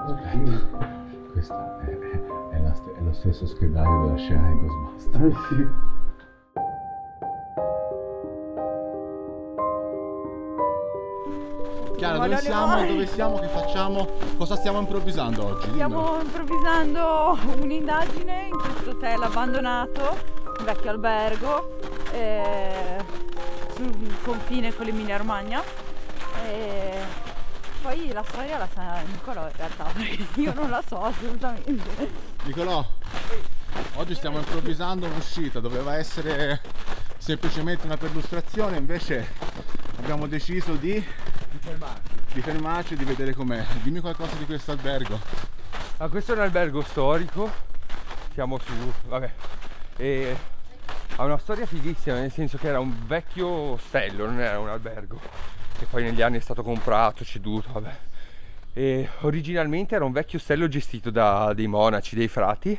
Questo è lo stesso schedario della scena di Ghostbusters. Sì. Chiara, dove siamo? Dove siamo? Che facciamo? Cosa stiamo improvvisando oggi? Stiamo improvvisando un'indagine in questo hotel abbandonato, un vecchio albergo sul confine con l'Emilia Romagna. E poi la storia la sa Nicolò in realtà, perché io non la so assolutamente. Nicolò, oggi stiamo improvvisando un'uscita, doveva essere semplicemente una perlustrazione, invece abbiamo deciso di fermarci e di vedere com'è. Dimmi qualcosa di questo albergo. Ah, questo è un albergo storico, siamo su, vabbè, e ha una storia fighissima, nel senso che era un vecchio ostello, non era un albergo, che poi negli anni è stato comprato, ceduto, vabbè. E originalmente era un vecchio ostello gestito da dei monaci, dei frati,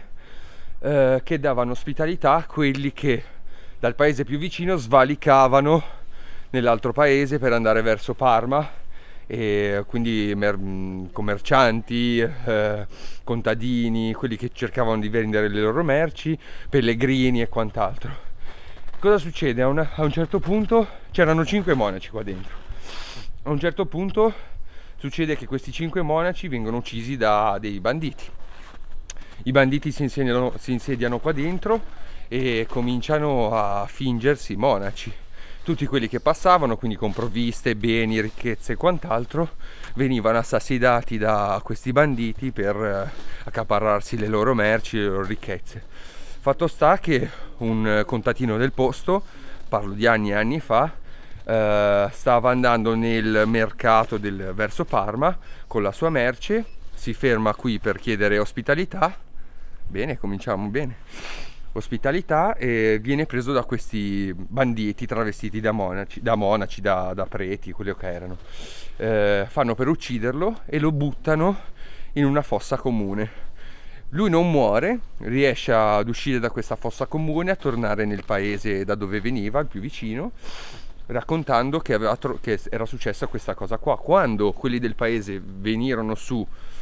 che davano ospitalità a quelli che dal paese più vicino svalicavano nell'altro paese per andare verso Parma, e quindi commercianti, contadini, quelli che cercavano di vendere le loro merci, pellegrini e quant'altro. Cosa succede? A un certo punto c'erano 5 monaci qua dentro. A un certo punto succede che questi 5 monaci vengono uccisi da dei banditi. I banditi si insediano qua dentro e cominciano a fingersi monaci. Tutti quelli che passavano, quindi con provviste, beni, ricchezze e quant'altro, venivano assassinati da questi banditi per accaparrarsi le loro merci, le loro ricchezze. Fatto sta che un contadino del posto, parlo di anni e anni fa, stava andando nel mercato verso Parma con la sua merce, si ferma qui per chiedere ospitalità. Bene, cominciamo bene. Ospitalità, e viene preso da questi banditi travestiti da monaci, da preti, quello che erano. Fanno per ucciderlo e lo buttano in una fossa comune. Lui non muore, riesce ad uscire da questa fossa comune, a tornare nel paese da dove veniva, il più vicino, raccontando che era successa questa cosa qua. Quando quelli del paese venirono su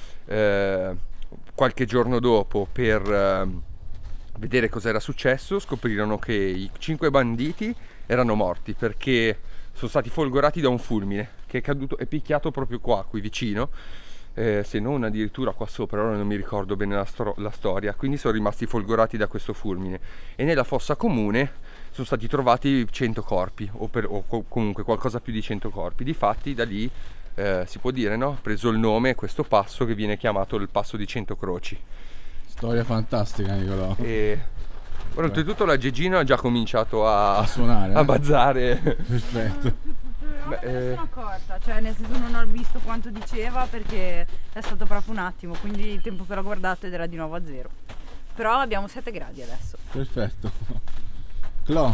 qualche giorno dopo per vedere cosa era successo, scoprirono che i 5 banditi erano morti perché sono stati folgorati da un fulmine che è caduto e picchiato proprio qua, qui vicino, se non addirittura qua sopra, ora non mi ricordo bene la storia. Quindi sono rimasti folgorati da questo fulmine, e nella fossa comune sono stati trovati 100 corpi o comunque qualcosa più di 100 corpi. Difatti da lì si può dire, no? Ha preso il nome questo passo che viene chiamato il passo di 100 croci. Storia fantastica, Nicolò. E ora, oltretutto la Gegina ha già cominciato a suonare, a bazzare. Perfetto. Me ne sono accorta, cioè nel senso non ho visto quanto diceva perché è stato proprio un attimo, quindi il tempo che l'ho guardato ed era di nuovo a 0. Però abbiamo 7 gradi adesso. Perfetto. Clo,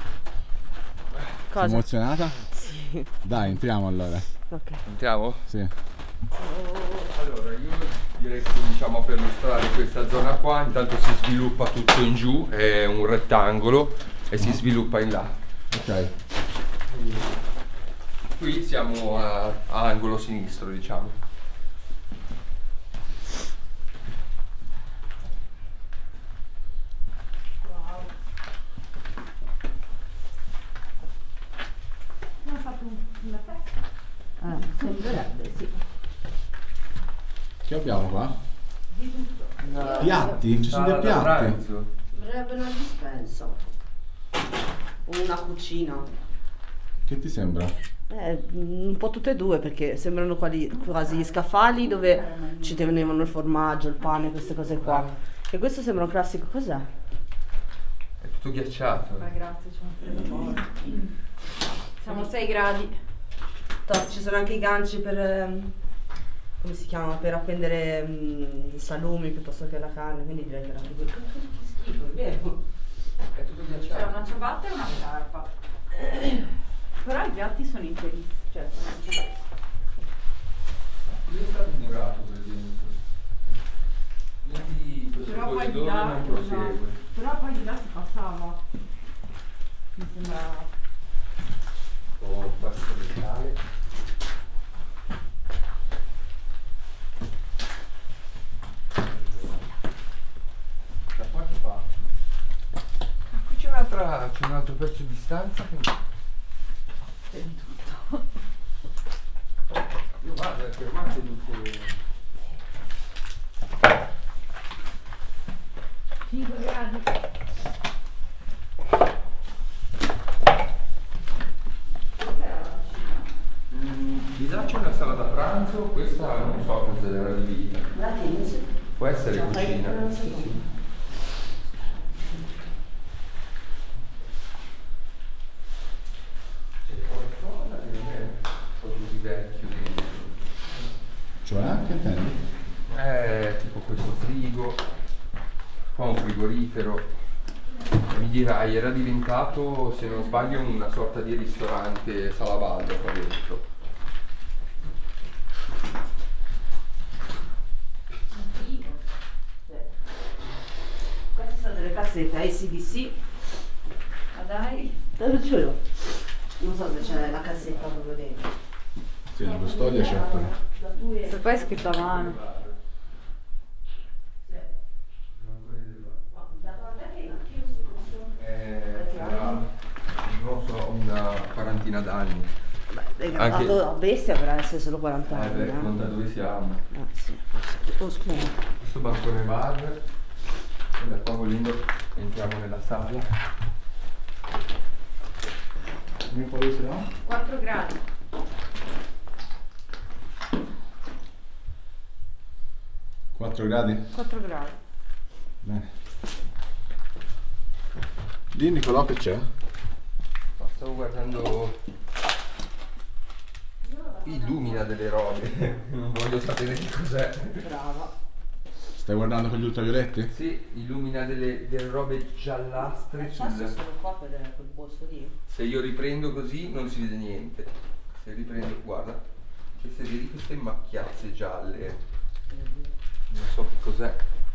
Cosa? sei emozionata? Sì. Dai, entriamo allora. Ok. Entriamo? Sì. Allora, io direi che cominciamo a perlustrare questa zona qua. Intanto si sviluppa tutto in giù, è un rettangolo e si sviluppa in là. Ok. Qui siamo a angolo sinistro, diciamo. Wow. Abbiamo fatto una festa? Sembrerebbe, sì. Che abbiamo qua? Di tutto. Piatti? Ci sono dei piatti? Sembrerebbe una dispensa. O una cucina. Che ti sembra? Un po' tutte e due, perché sembrano quasi scaffali dove ci tenevano il formaggio, il pane, queste cose qua. E questo sembra un classico, cos'è? È tutto ghiacciato. Ma grazie, c'è un freddo forte. Siamo a 6 gradi. Ci sono anche i ganci per, come si chiama, per appendere i salumi piuttosto che la carne, quindi direi che era anche quello. Che schifo, è vero? È tutto C'è ghiacciato. una ciabatta e una scarpa. Però i piatti sono interissimi, cioè sono anche... Qui è stato murato per dentro. Quindi questo Però poi di corridoio là, non prosegue. però poi di là si passava. Mi sembra... Oh, passo di scale. c'è un altro pezzo di stanza che... C'è di tutto. Io guarda, fermate tutte... 5 gradi. Di là c'è una sala da pranzo, questa non so cosa era adibita. La Teams. Può essere Cioè, cucina. fai- Sì, sì. C'è qualcosa che non è così vecchio dentro. Cioè, che intendi? Tipo questo frigo, qua un frigorifero. Mi dirai, era diventato, se non sbaglio, una sorta di ristorante salaballo qua dentro. Queste sono delle cassette ACDC. Ma dai. Te lo giuro. Non so se c'è la cassetta proprio dentro. Sì, la custodia c'è però. Questo qua è scritto a mano. Non so, una quarantina d'anni. Beh, Anche- anche a bestia per essere solo 40 anni. Beh, conta dove siamo. Sì, forse. Oh, scusa. Questo bancone bar, e da qua volendo entriamo nella sala. Dimmi quale sarà? 4 gradi. 4 gradi? 4 gradi. Bene. Di Nicolò che c'è? No, stavo guardando i lumina delle robe, non voglio sapere che cos'è. Brava. Stai guardando con gli ultravioletti? Sì, illumina delle robe giallastre Adesso sul... sono qua per quel posto lì. Se io riprendo così non si vede niente. Se riprendo, guarda, vedi queste macchiazze gialle. Non so che cos'è.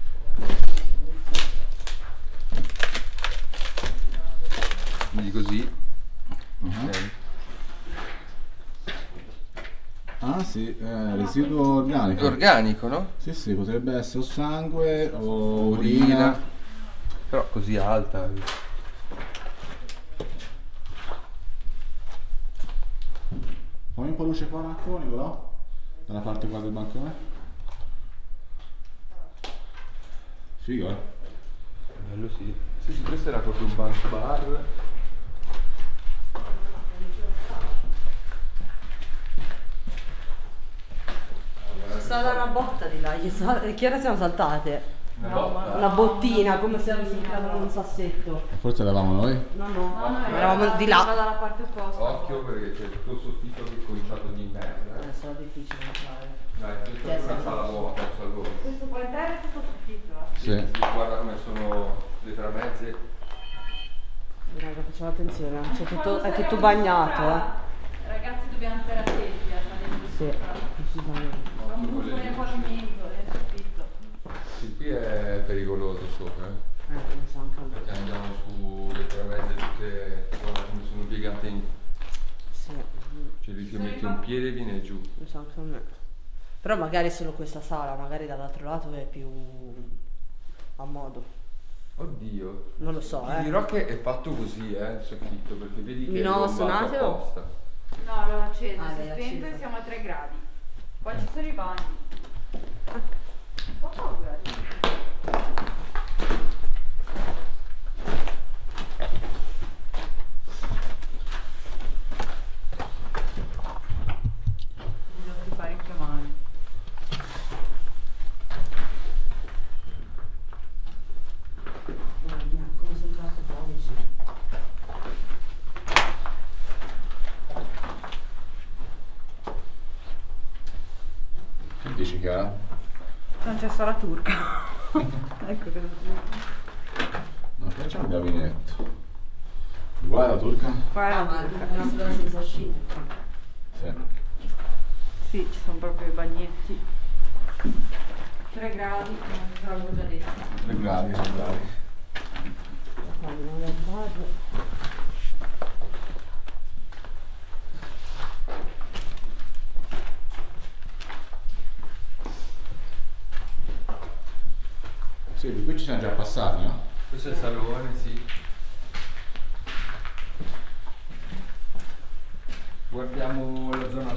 Quindi così. Ok. Ah sì, residuo organico. Organico, no? Sì, sì, potrebbe essere o sangue o Urina. urina. Però così alta. Fammi un po' luce qua un attimo, Nicolò. Dalla parte qua del bancone. Figo, eh? Bello sì. Sì, sì, questo era proprio un banco bar. C'è stata una botta di là, che ora siamo saltate? Una botta. Una bottina, come se avessi tirato un sassetto. Forse eravamo noi. No, No, no, eravamo di là. dalla parte opposta. Occhio perché c'è tutto il soffitto che è cominciato di merda. Sarà difficile da fare. Dai, questa è una sala vuota, un salone. Questo qua interno è tutto soffitto, Sì. Guarda come sono le tramezze. Raga, facciamo attenzione, è tutto bagnato, Ragazzi, dobbiamo stare attenti a salire Sì, decisamente. È un buco nel pavimento, nel soffitto. Sì, qui è pericoloso sopra, Non so anche a me. perché andiamo sulle tramezze tutte, guarda come sono piegate in... Sì, Cioè lì ti metti un piede e viene giù. non so anche a me. Però magari solo questa sala, magari dall'altro lato è più a modo. Oddio. Non lo so, Ti dirò che è fatto così, il soffitto, perché vedi che Mi è no, bombato suonatelo? apposta. No, l'ho acceso, Ah, si è l'hai spento acceso. e siamo a 3 gradi. Poi ci sono i bagni. Un po' paura. Devo fare parecchio male. Mamma mia, come sono claustrofonici. Che dici, Chiara? Non c'è solo la turca. Ecco cosa dico. No, qua c'è un gabinetto. Uguale alla turca? Qua è la Ma turca. è una scuola senza uscita. Sì. Sì, ci sono proprio i bagnetti. 3 gradi, non l'avevo già detto. 3 gradi, 3 gradi. Andiamo nel bar. Sì, di qui ci siamo già passati, no? Questo è il salone, sì.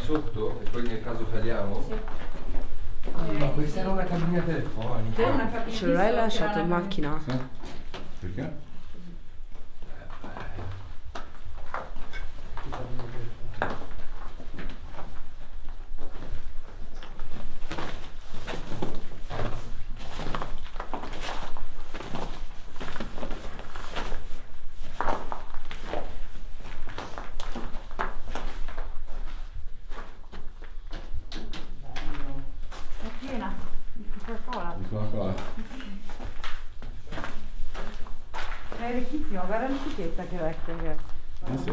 sotto e poi nel caso saliamo? Sì. Ma questa era una cabina telefonica. È una cabina. Ce l'hai lasciato in macchina? Sì. Perché? È piena di Coca-Cola. Di Coca-Cola. È ricchissima, guarda l'etichetta che vecchia che è. Sì.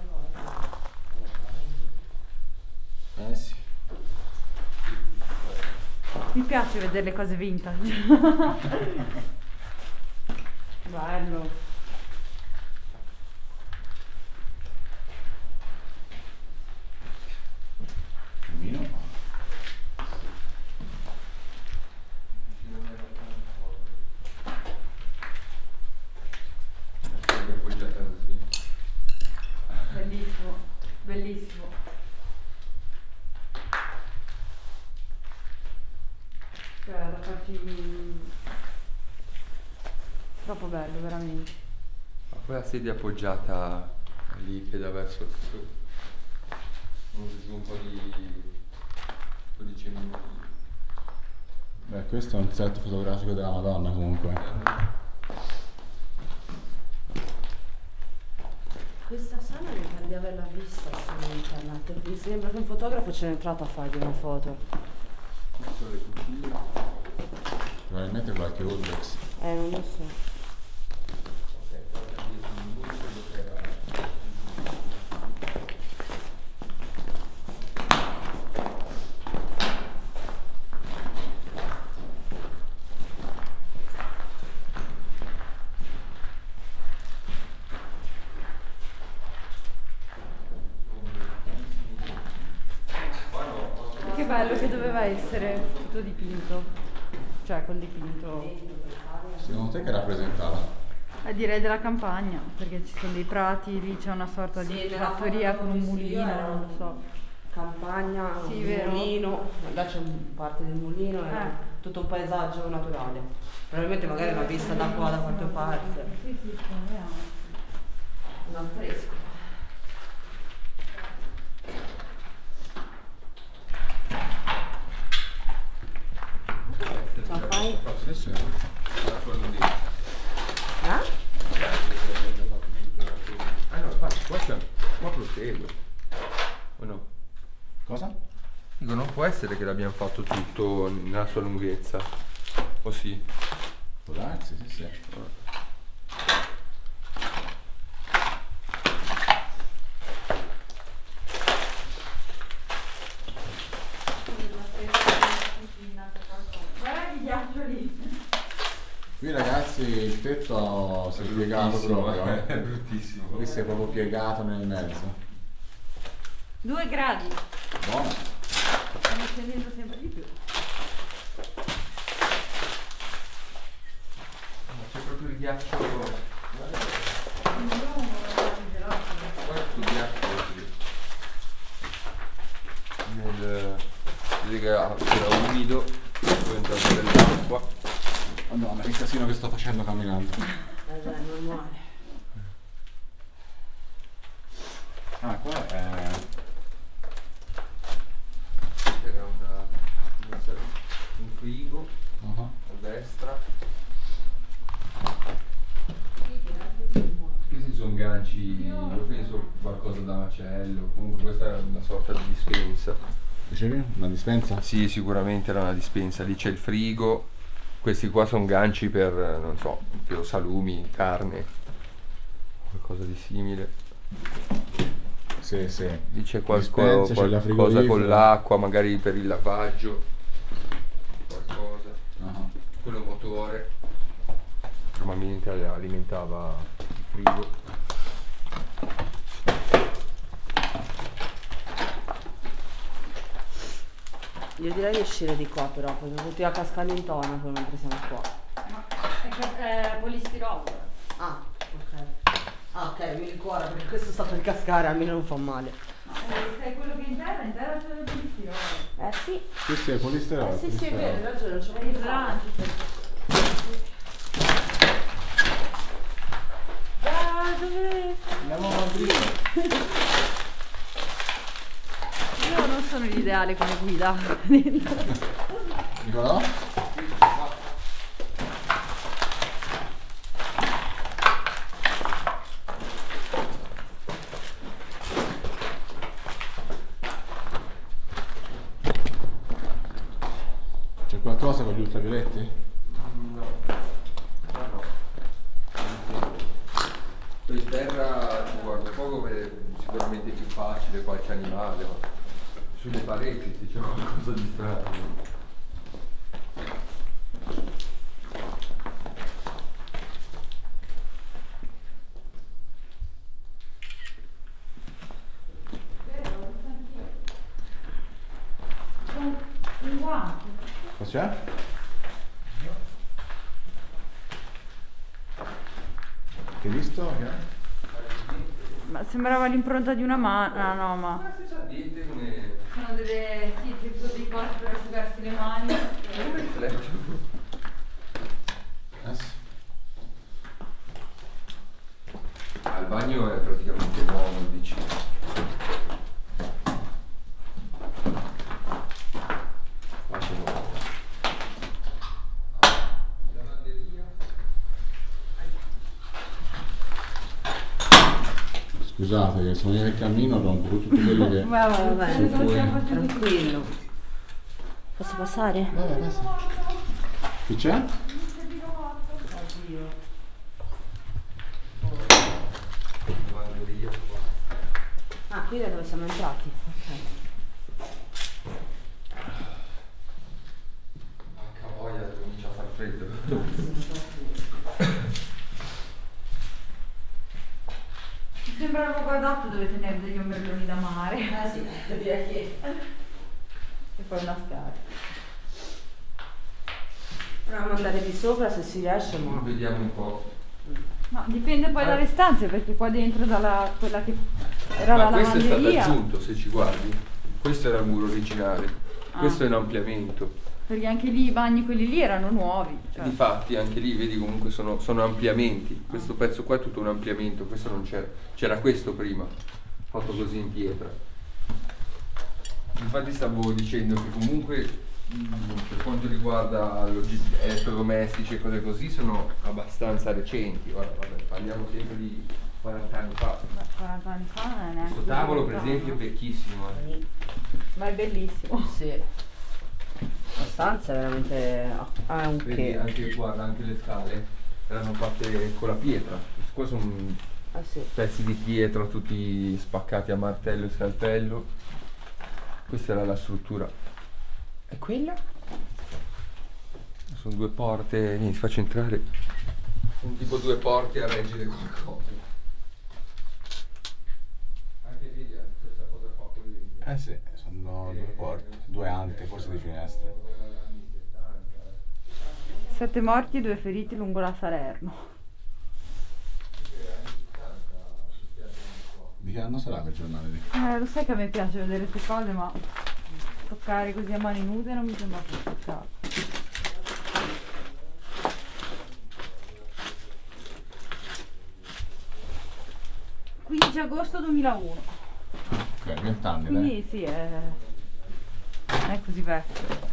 Sì. Mi piace vedere le cose vintage. Bello. Cammino. Bellissimo, bellissimo. Cioè, da farci... Troppo bello, veramente. Ma poi la sedia appoggiata lì che dà verso un po' di cemento. Beh, questo è un set fotografico della Madonna comunque. Questa sala mi pare di averla vista su internet. Mi sembra che un fotografo ce n'è entrato a fargli una foto. Questo le cucine. Probabilmente qualche Urbex. Non lo so. Ok, poi da 10 minuti quello che era. Che bello che doveva essere tutto dipinto. Cioè, col dipinto. Secondo te che rappresentava? Direi della campagna, perché ci sono dei prati, lì c'è una sorta di fattoria con un mulino, non lo so. Campagna, Sì, un vero. mulino, là c'è parte del mulino e tutto un paesaggio naturale. Probabilmente magari l'ha vista da qua da qualche parte. Sì, sì, vediamo. Un affresco. Ce la fai? Sì, sì. La sua lunghezza. Ah no, infatti, qua prosegue. O no? Cosa? Dico, non può essere che l'abbiamo fatto tutto nella sua lunghezza. O sì? Può darsi, sì, sì. Guarda che ghiaccio lì. Qui ragazzi il tetto si è piegato proprio. È bruttissimo. Qui si è proprio piegato nel mezzo. 2 gradi. Buono. Stiamo scendendo sempre di più. C'è proprio il ghiaccio. Guarda il ghiaccio qui. Era umido, poi è entrato dell'acqua. Madonna, che casino che sto facendo camminando. Dai, normale. Ah, qua è... C'era un frigo Uh-huh. a destra. Questi sono ganci, io penso qualcosa da macello, comunque questa è una sorta di dispensa. Dicevi? Una dispensa? Sì, sicuramente era una dispensa, lì c'è il frigo, questi qua sono ganci per, non so, credo salumi, carne, qualcosa di simile. Sì, sì. Lì c'è Dispensa, c'è la qualcosa frigorifera. con l'acqua, magari per il lavaggio, qualcosa. Uh-huh. Quello motore, probabilmente alimentava il frigo. Io direi di uscire di qua però, perché tutti a cascare in tonaco mentre siamo qua. È polistirolo. Ah, ok. Ah, ok, mi ricordo perché questo sta per cascare, almeno non fa male. sei quello che interra c'è del polistirolo. Sì. Questo è polistirolo. Sì, è vero, hai ragione, non c'è Hai il lancio. Dove? Andiamo dritto. Io non sono l'ideale come guida dentro. Nicolò? C'è qualcosa con gli ultravioletti? No. In terra ci guardo poco perché sicuramente è più facile qualche animale, ma sulle pareti se c'è qualcosa di strano. Un guanto. Cosa c'è? Che hai visto? Ma sembrava l'impronta di una mano. Ah, no, ma. Ma se c'è niente come Sono delle. Sì, tipo dei cosi per asciugarsi le mani. riflesso. Sì. Il bagno è praticamente nuovo, dici. Scusate che sono io nel cammino, rompo tutto quello che... Vabbè, Su cui- tranquillo. Posso passare? Vabbè, passa. Che c'è? Oddio. Lavanderia qua. Ah, qui è dove siamo entrati. Ok. Manca voglia, comincia a far freddo. Mi sembra un poco adatto dove tenere degli ombrelloni da mare. Sì, direi che... E poi una scarpa. Proviamo ad andare di sopra se si riesce, ma... Vediamo un po'. No, dipende poi dalle stanze, perché qua dentro quella che era Ma la questo è stato lavanderia. aggiunto, se ci guardi. Questo era il muro originale. Ah. Questo è un ampliamento. Perché anche lì i bagni, quelli lì, erano nuovi. Cioè. Difatti anche lì vedi comunque sono ampliamenti. Questo pezzo qua è tutto un ampliamento, questo non c'era. C'era questo prima, fatto così in pietra. Infatti stavo dicendo che comunque per quanto riguarda elettrodomestici e cose così sono abbastanza recenti. Ora vabbè, parliamo sempre di 40 anni fa. Beh, 40 anni fa non è neanche Questo tavolo per così esempio è lontano. vecchissimo. Ma è bellissimo. Sì. La stanza è veramente... Ah, è un Vedi che... anche guarda, anche le scale erano fatte con la pietra. Qua sono Ah sì. pezzi di pietra tutti spaccati a martello e scalpello. Questa era la struttura. E quella? Sono due porte, niente, ti faccio entrare. Sono tipo due porte a reggere qualcosa. Anche lì è la stessa cosa qua con legno. Sì, sono due porte, due ante, forse di finestre. 7 morti e 2 feriti lungo la Salerno. Di che anno sarà quel giornale lì? Lo sai che a me piace vedere queste cose, ma toccare così a mani nude non mi sembra più toccato. «15 agosto 2001». Ok, 20 anni, dai. Quindi sì, è così vecchio.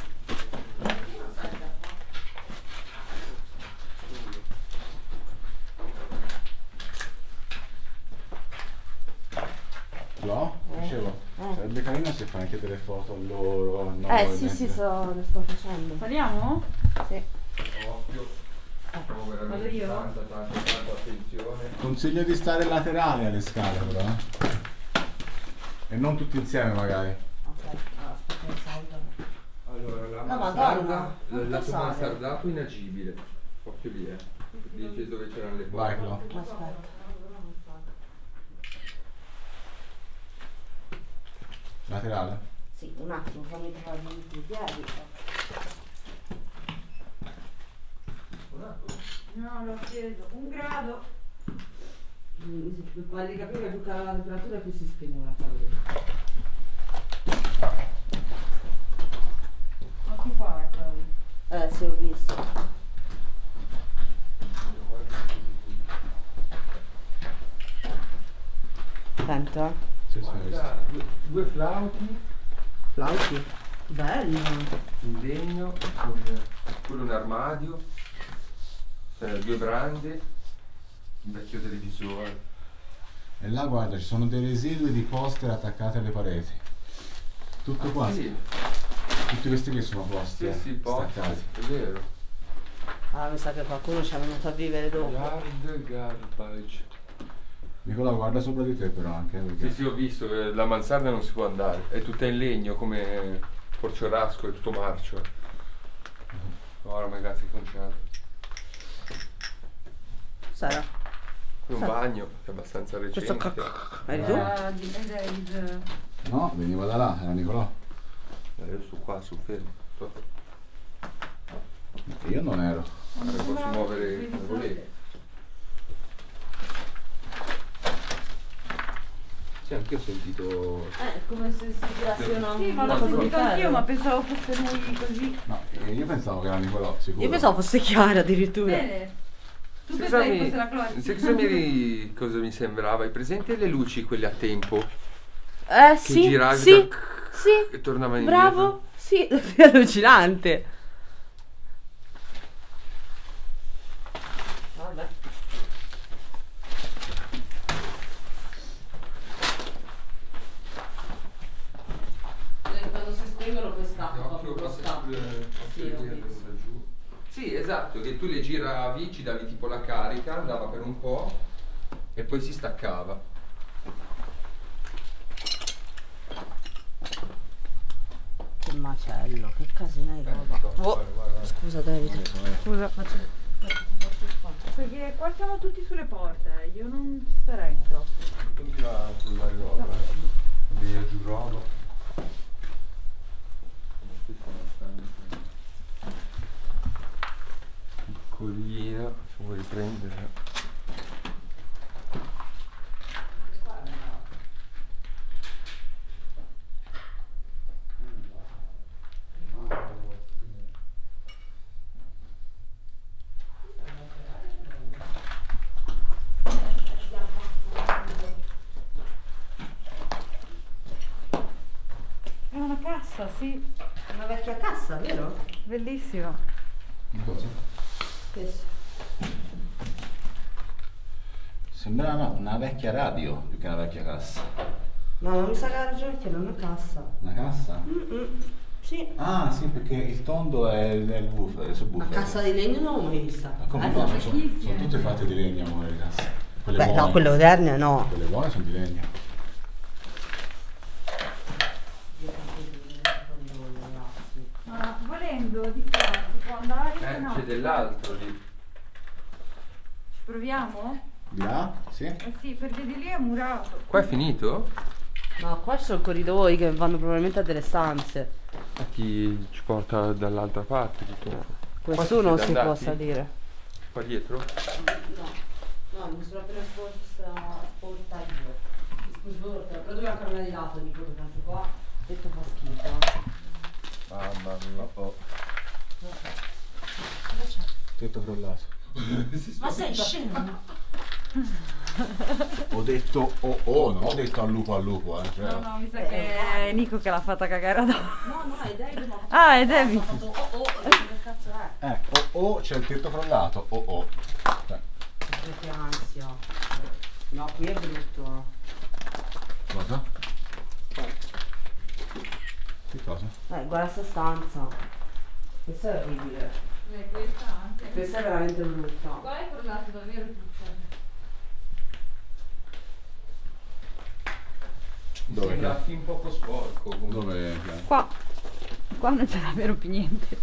No? Dicevo, sarebbe carino se fai anche delle foto a loro, a noi. Sì, mentre- lo sto facendo. Saliamo? Sì. Occhio. Siamo Vado veramente io? tanta attenzione. Consiglio di stare laterali alle scale però, E non tutti insieme magari. Ok, allora, aspetta che salgo. Allora, la No, mansarda, Madonna, quanto lato sale? mansardato inagibile. Occhio lì, Dice dove c'erano le Vai, porte. Clo. Aspetta. Laterale? Sì, un attimo, fammi trovare i piedi. No, l'ho preso. 1 grado. Quando capire che più cala la temperatura più si spegne la calore. Sì, ho visto. Sento, Sì, sì, ho visto. Due flauti Flauti. Bello. in legno, con quello un armadio, due brande, un vecchio televisore. E là guarda, ci sono dei residui di poster attaccati alle pareti. Tutto qua. Sì, Tutti questi qui sono posti sì, posti, staccati. è vero. Ah, mi sa che qualcuno ci è venuto a vivere dopo. Garbage. Nicola guarda sopra di te però anche. Perché... Sì, sì, ho visto, la mansarda non si può andare, è tutta in legno come Porciorasco, è tutto marcio. Ora ragazzi, conciato. Sarà. Un bagno che è abbastanza Questo recente. eri tu? Di David. No, veniva da là, era Nicolò. Io sto qua, su fermo. Io non ero. Ora posso muovere come volete. Sì, anche io ho sentito. Come se si tirasse una Sì, ma l'ho cosa di sentito anch'io, ferro. ma pensavo fosse lui così. No, io pensavo che era Nicolò, sicuro. Io pensavo fosse Chiara addirittura. Bene. Tu pensavi fosse la Chloe? Sai cosa mi sembrava? Hai presente le luci quelle a tempo? Sì, giravi sì, da- sì. E tornavano Bravo, sì, è allucinante. Vabbè. Quando si spengono poi scappa, proprio scappa. Sì, ho visto. Sì, esatto, che tu le giravi, ci davi tipo la carica, andava per un po' e poi si staccava. Che macello, che casino di roba. Oh, scusa David. Scusa, perché qua siamo tutti sulle porte, io non ci starei troppo. Continua a frullare roba, via giù roba. Piccolina, se vuoi riprendere. È una cassa, sì, Una vecchia cassa, vero? bellissima. Cosa? Questo. Sembrava una vecchia radio più che una vecchia cassa. No, ma mi sa che ha ragione che non è una cassa. Una cassa? Sì. Ah sì, perché il tondo è il woofer, il La subwoofer. cassa di legno non l'ho mai vista. Ma come no? sono Sono vecchissime. tutte fatte di legno, amore, le casse. Quelle Beh, buone. no, quelle moderne no. Quelle buone sono di legno. Ma volendo di qua si può andare? No. C'è dell'altro lì. Ci proviamo? Di là? Sì? Eh sì, perché di lì è murato. Qua è finito? No, qua ci sono corridoi che vanno probabilmente a delle stanze. A chi ci porta dall'altra parte? Tipo. Questo non si può salire. Qua dietro? No, mi sono appena sporta io. Scusi, però dobbiamo camminare di lato, dico, perché qua detto fa schifo. Mamma mia. Oh. Tetto crollato. Ma sei scemo? Ho detto non ho detto al lupo, cioè. No, mi sa che è Nico che l'ha fatta cagare addosso. No, è David. Ah, è David. Ha fatto che cazzo è? C'è il tetto crollato, Cioè, Che ansia. No, qui è brutto. cosa? Che cosa? Guarda sta stanza. Questa è orribile. Questa anche. Questa è veramente brutta. Qua è crollato davvero tutto. Dove? Sembra fin poco sporco. comunque. Dove? Qua. Qua non c'è davvero più niente.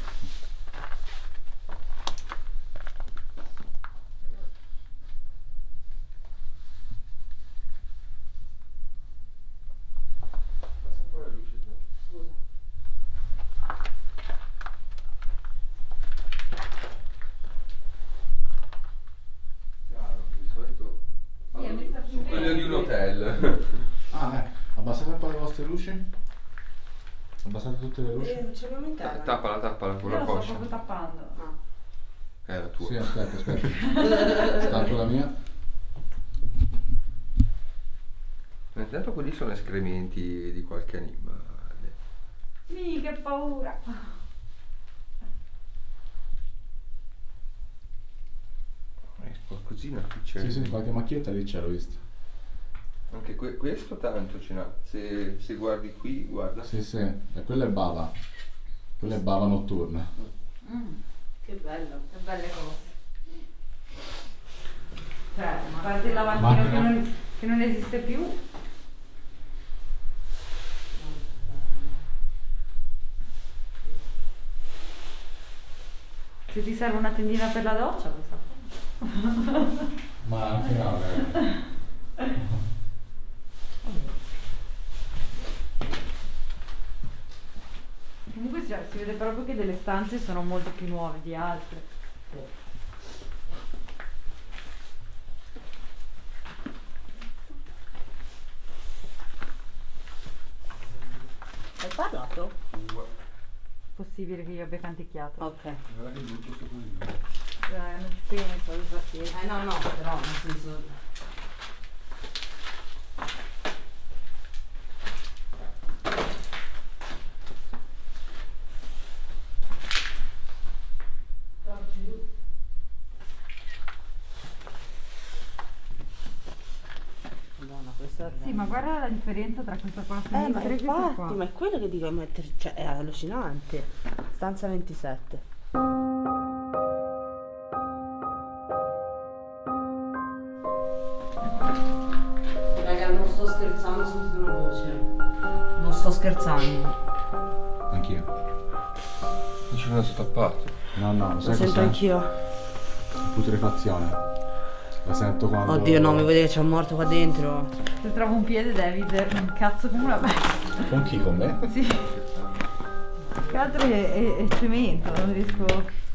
Passa un po' la luce, no? Scusa. Chiaro, di solito. Sì, è messa più Quello di un hotel. Abbassate un po' le vostre luci. Abbassate tutte le luci? Non ce l'abbiamo in terra. Tappala con Io la lo sto coscia. proprio tappando. È la tua. Sì, aspetta. Stacco la mia. Intanto quelli sono escrementi di qualche animale. Che paura. Qualcosina qui c'è. Sì, qualche macchietta lì c'è, l'ho vista. Anche questo tanto ce n'ha. Se guardi qui, guarda. Sì, e quella è bava. Quella è bava notturna. Che bello. Che belle cose. Cioè, a parte il lavandino che non esiste più. Se ti serve una tendina per la doccia, questa. Ma anche no, Comunque cioè, si vede proprio che delle stanze sono molto più nuove di altre. Hai parlato? Possibile che io abbia canticchiato. Ok. Non ci penso, lo sapete. No, però nel senso... Madonna, questa è... Sì, ma guarda la differenza tra questa qua a ma sinistra e questa infatti, qua. ma è quello che dico, cioè, è allucinante. Stanza 27. Raga, non sto scherzando, sentite una voce. Non sto scherzando. Anch'io. Dici che non sono tappato. No, lo Lo sai sento cos'è? anch'io. Putrefazione. La sento quando... Oddio, no, mi vuoi dire che c'è un morto qua dentro? Se trovo un piede, David, un cazzo come una bestia. Con chi? Con me? Sì. Che altro è cemento, non riesco.